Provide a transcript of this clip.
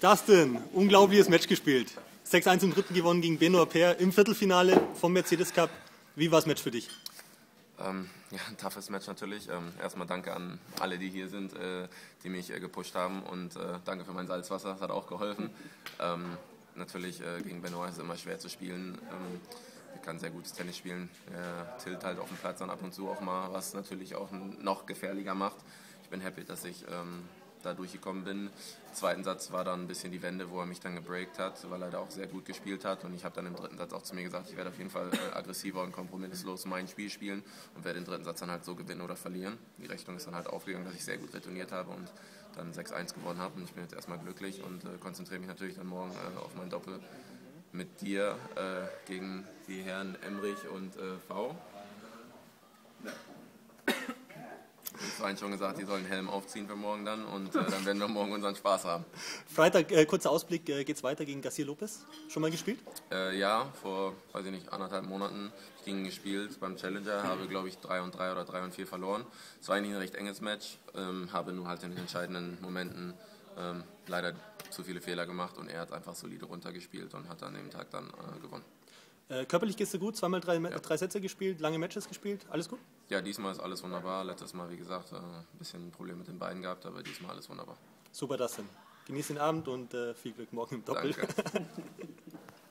Dustin, unglaubliches Match gespielt. 6-1 im dritten gewonnen gegen Benoit Paire im Viertelfinale vom Mercedes Cup. Wie war das Match für dich? Ja, ein toughes Match natürlich. Erstmal danke an alle, die hier sind, die mich gepusht haben, und danke für mein Salzwasser, das hat auch geholfen. Natürlich gegen Benoit ist es immer schwer zu spielen. Er kann sehr gutes Tennis spielen. Er tilt halt auf dem Platz dann ab und zu auch mal, was natürlich auch noch gefährlicher macht. Ich bin happy, dass ich da durchgekommen bin. Im zweiten Satz war dann ein bisschen die Wende, wo er mich dann gebreakt hat, weil er da auch sehr gut gespielt hat. Und ich habe dann im dritten Satz auch zu mir gesagt, ich werde auf jeden Fall aggressiver und kompromisslos mein Spiel spielen und werde den dritten Satz dann halt so gewinnen oder verlieren. Die Rechnung ist dann halt aufgegangen, dass ich sehr gut retourniert habe und dann 6-1 gewonnen habe. Und ich bin jetzt erstmal glücklich und konzentriere mich natürlich dann morgen auf mein Doppel mit dir gegen die Herren Emrich und V. Ich habe schon gesagt, die sollen einen Helm aufziehen für morgen dann, und dann werden wir morgen unseren Spaß haben. Freitag, kurzer Ausblick, geht's weiter gegen Garcia Lopez? Schon mal gespielt? Ja, vor, weiß ich nicht, 1,5 Monaten gegen ihn gespielt beim Challenger, habe glaube ich 3-3 oder 3-4 verloren. Es war eigentlich ein recht enges Match, habe nur halt in den entscheidenden Momenten leider zu viele Fehler gemacht, und er hat einfach solide runtergespielt und hat an dem Tag dann gewonnen. Körperlich gehst du gut, zweimal drei Sätze gespielt, lange Matches gespielt, alles gut? Ja, diesmal ist alles wunderbar. Letztes Mal, wie gesagt, ein bisschen ein Problem mit den Beinen gehabt, aber diesmal alles wunderbar. Super, Dustin. Genieß den Abend und viel Glück morgen im Doppel. Danke.